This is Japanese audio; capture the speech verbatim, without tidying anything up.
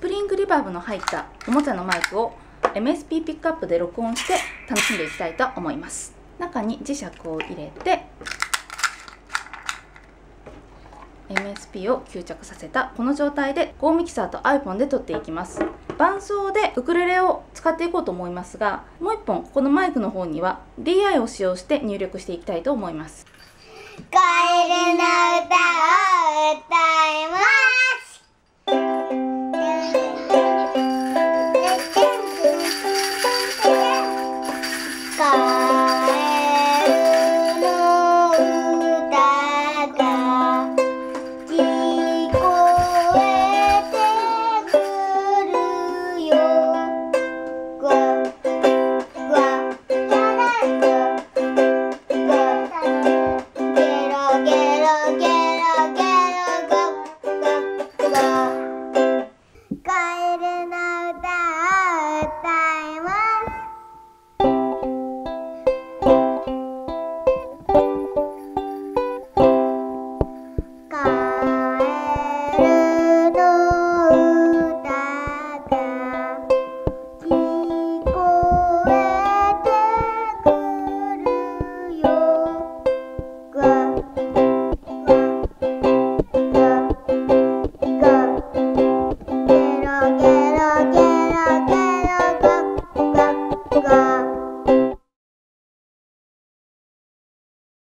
プリングリバーブの入ったおもちゃのマイクを エムエスピー ピックアップで録音して楽しんでいきたいと思います。中に磁石を入れて エムエスピー を吸着させたこの状態で ゴー ミキサーと iPhone で撮っていきます。伴奏でウクレレを使っていこうと思いますが、もういっぽんこのマイクの方には ディーアイ を使用して入力していきたいと思います。 カエルの歌を歌います。